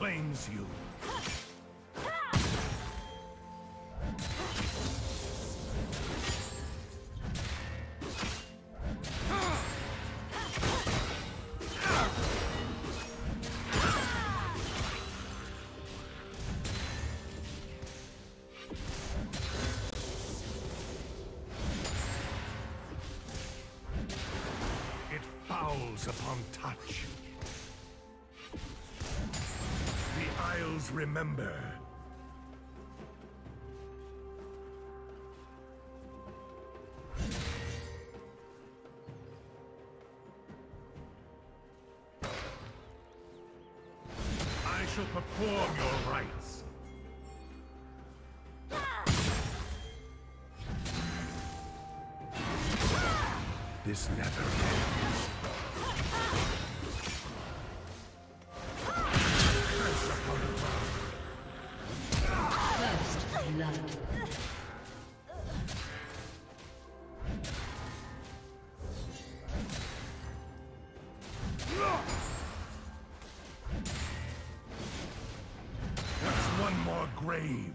claims you. Upon touch. The Isles remember. I shall perform your rites. This never ends. That's one more grave.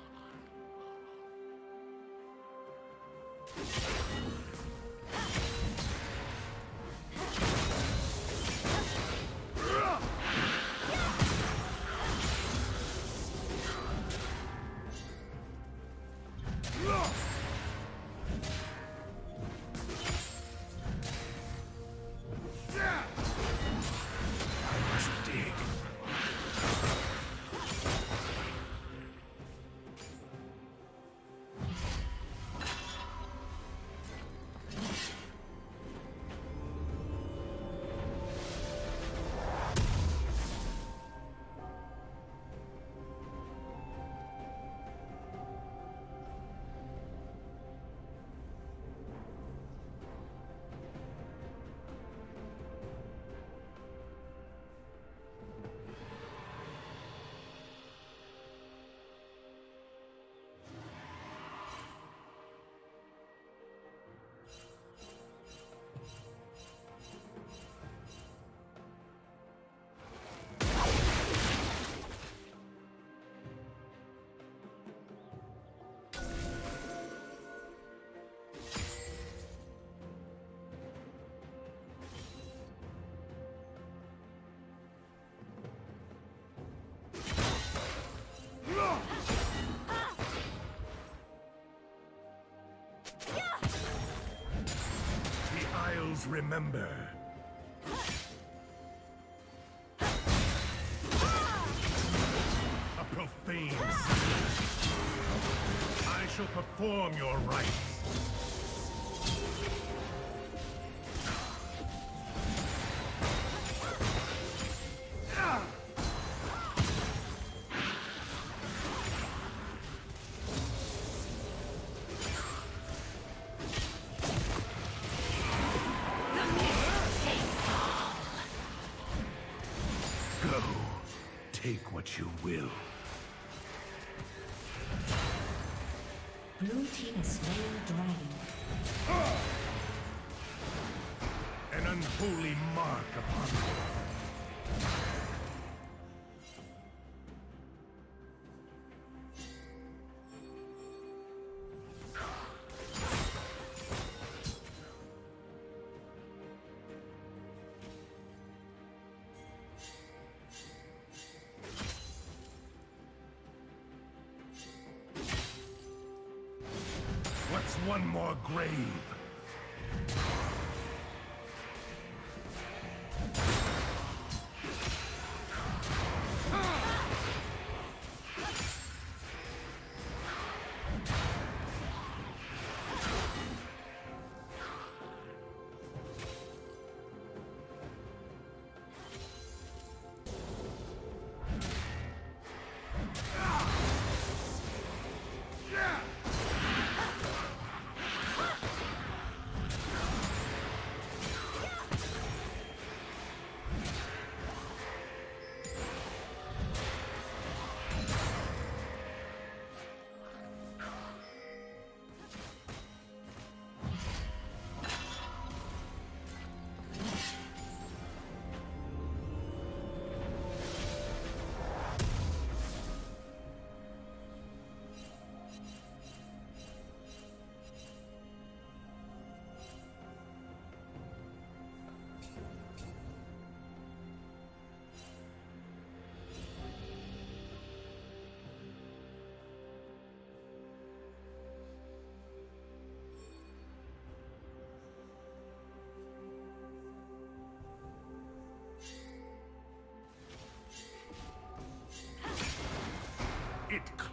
Remember. A profane sight. I shall perform your rites. Take what you will. Blue team has slain the dragon. An unholy mark upon you. What's one more grave?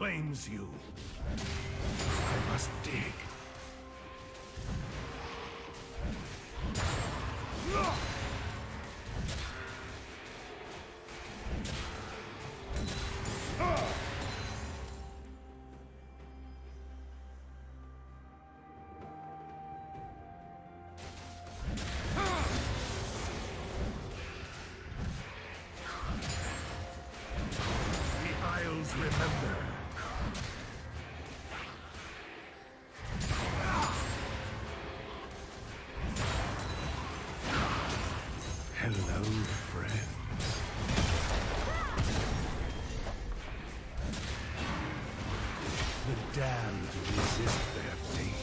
claims you. I must dig. Remember. Hello, friends. The damned resist their fate.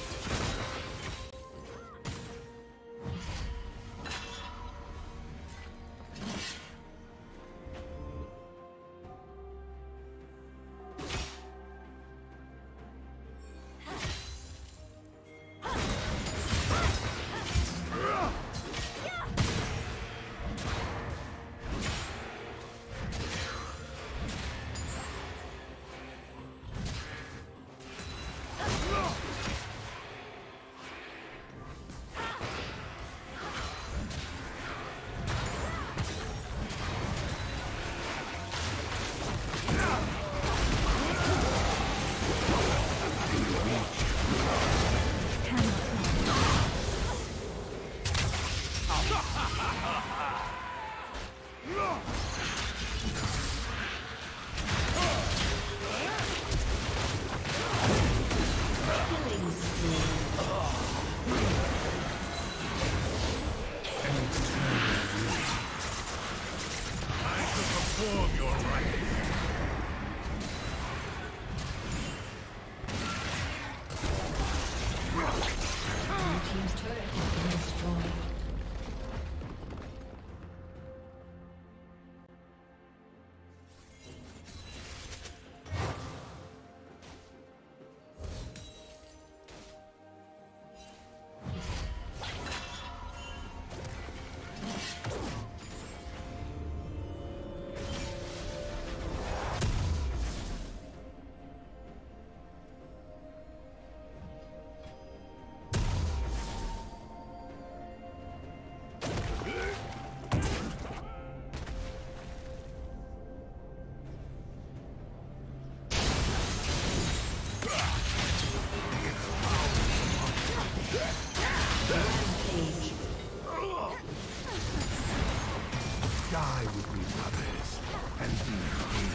Die with me, brothers, and be free.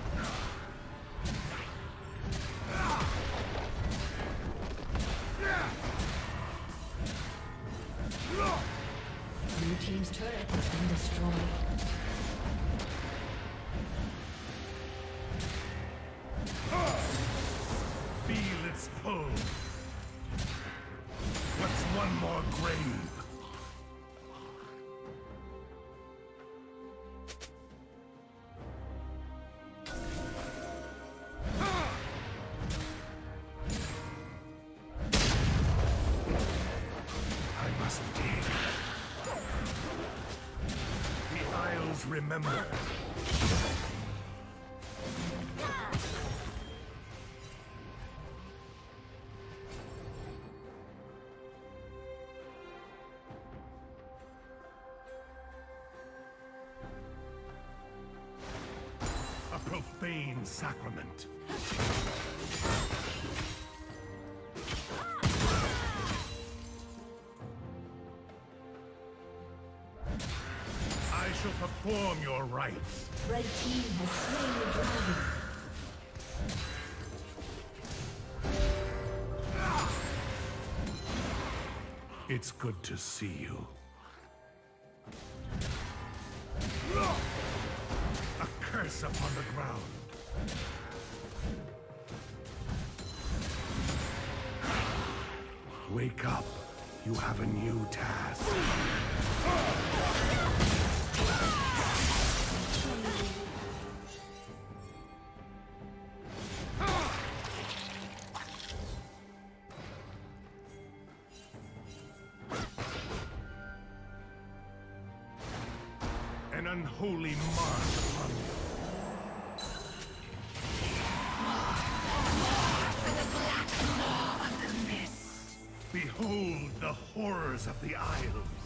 Blue team's turret has been destroyed. Feel its pull. What's one more grave? Remember. A profane sacrament. I shall perform your rites. Red team has slain the dragon. It's good to see you. A curse upon the ground. Wake up. You have a new task. An unholy mark upon you. Behold the horrors of the Isles.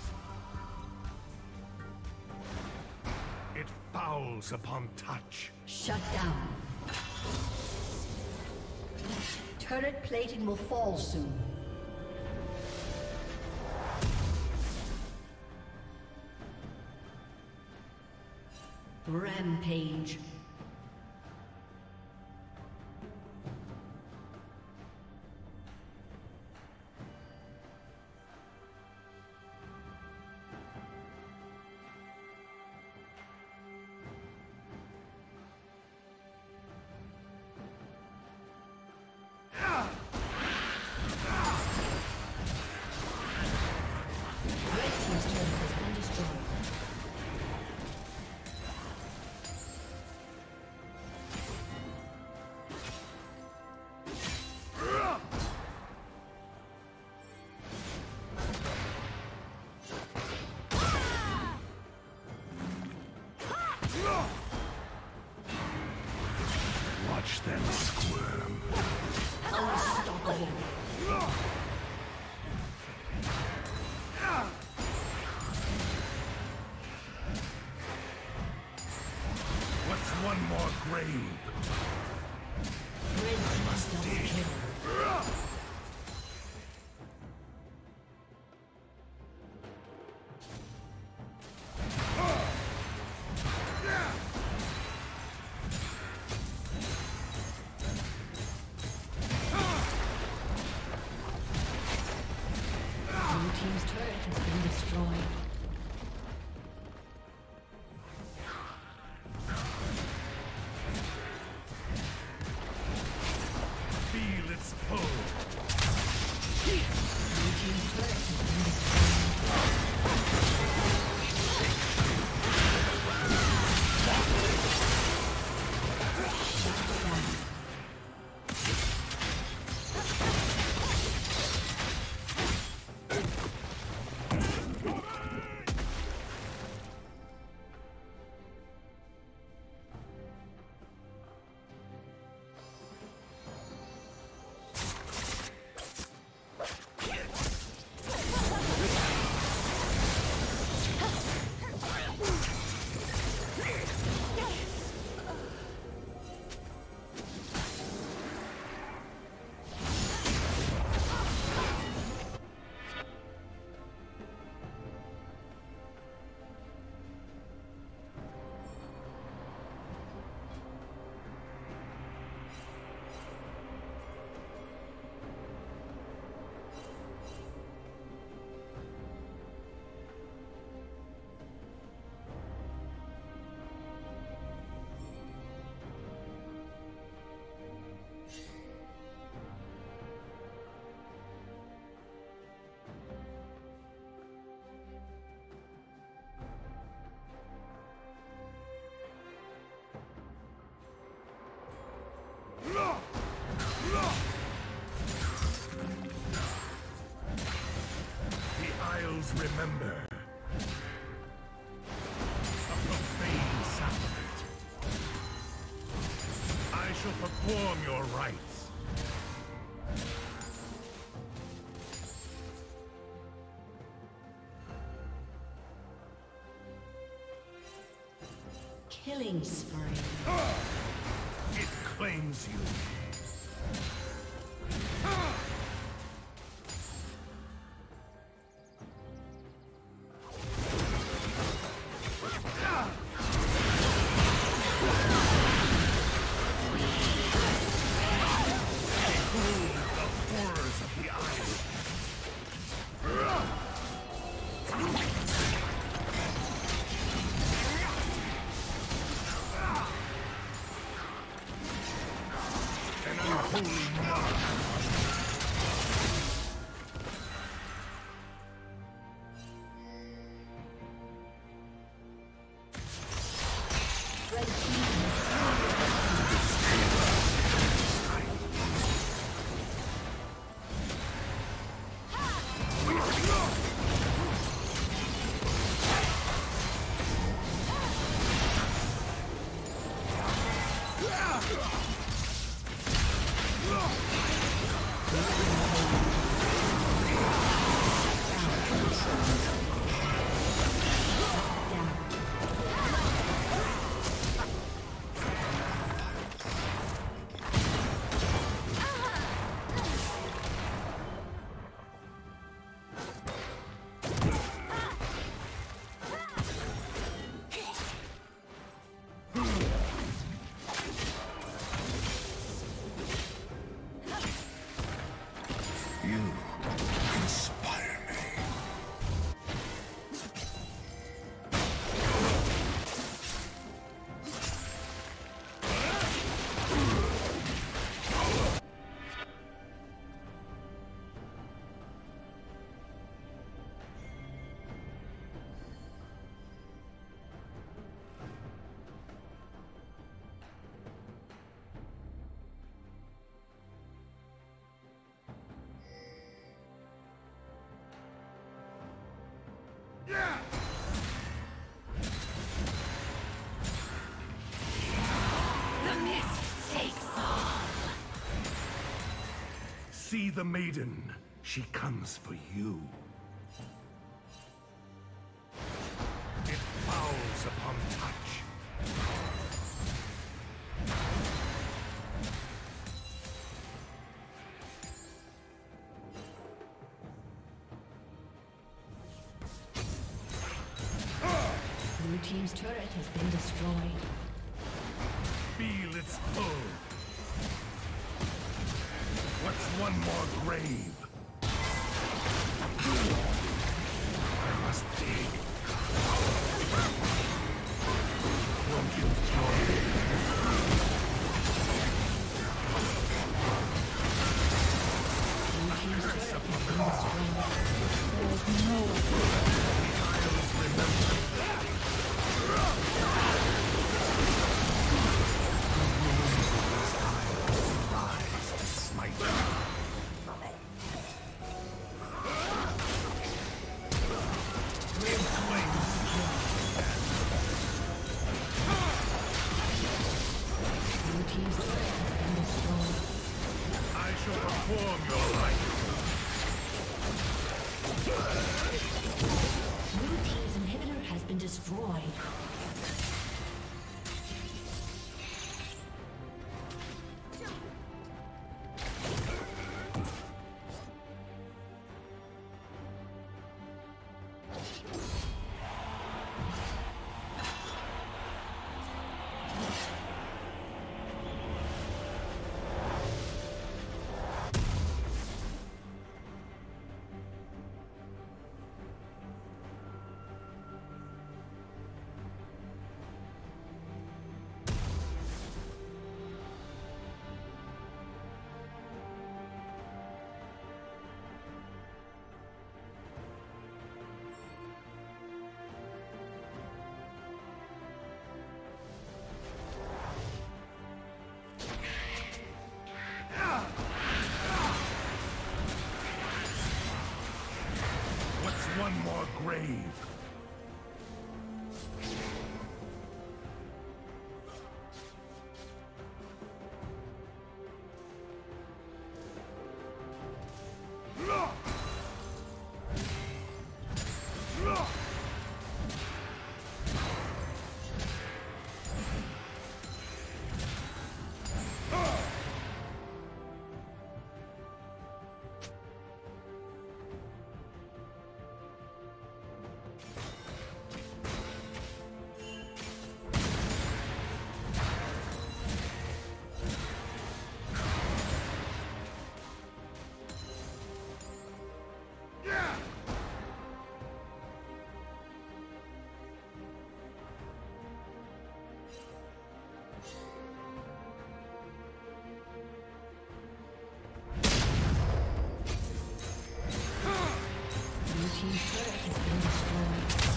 It fouls upon touch. Shut down. Turret plating will fall soon. Rampage. Watch them squirm. Unstoppable. What's one more grave? Red team's double kill. Remember, a profane sacrament. I shall perform your rites. Killing spree. It claims you. see the maiden. She comes for you. It fouls upon touch. Blue team's turret has been destroyed. Feel its pull. What's one more grave? I must dig. Won't you join me? Blue team's turret has been destroyed. There is no Isles remember. Rise to smite. Blue team's turret has been destroyed. I shall perform your rite. Blue team's inhibitor has been destroyed. What's one more grave? Blue team's turret has been destroyed.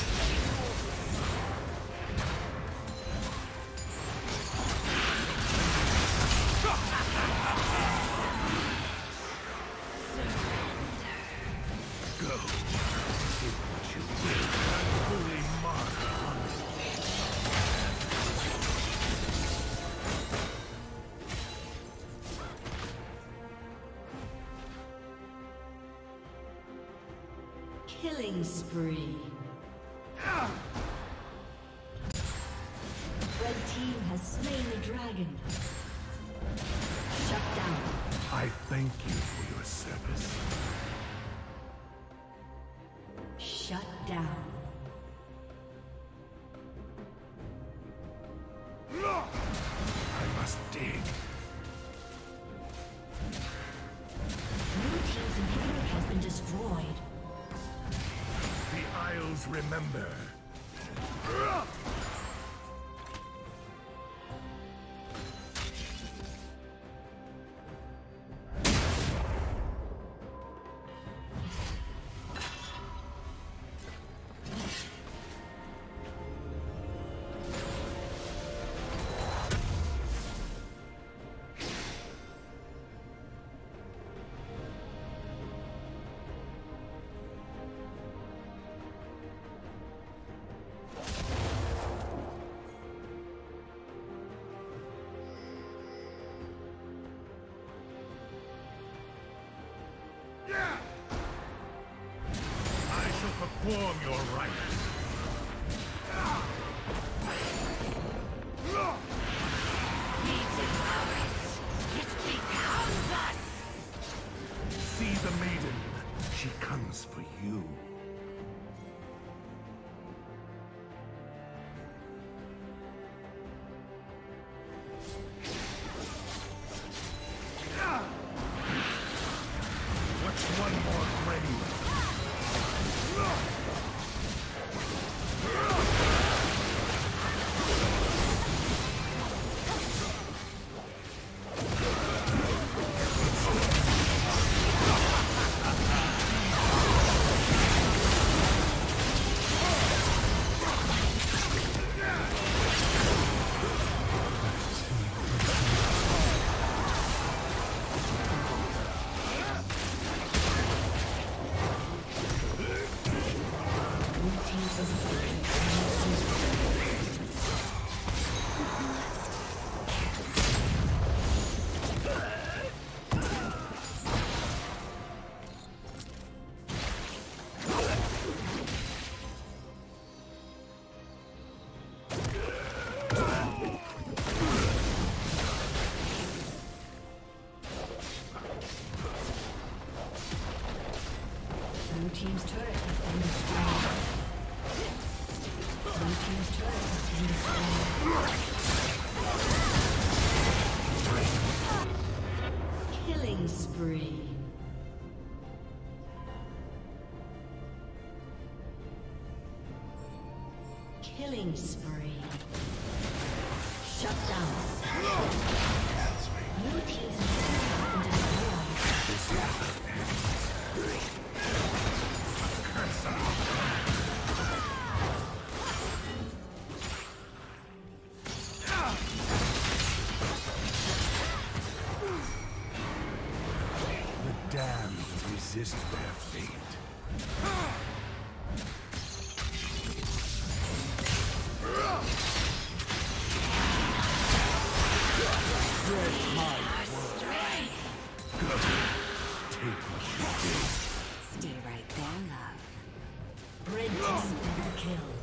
Go. Do what you will. Holy mark. Killing spree. Red team has slain the dragon. Shut down. I thank you for your service. Shut down. I must dig. Blue team's inhibitor has been destroyed. The Isles remember. perform your rites. See the maiden. She comes for you. What's one more grave? Blue team's turret has been destroyed. Blue team's turret has been destroyed. Killing spree. Killing spree. Shut down. Blue team's turret has been destroyed. The damned resist their fate. Dread my word. Go. Take what you did. Stay right there, love. Red team double kill.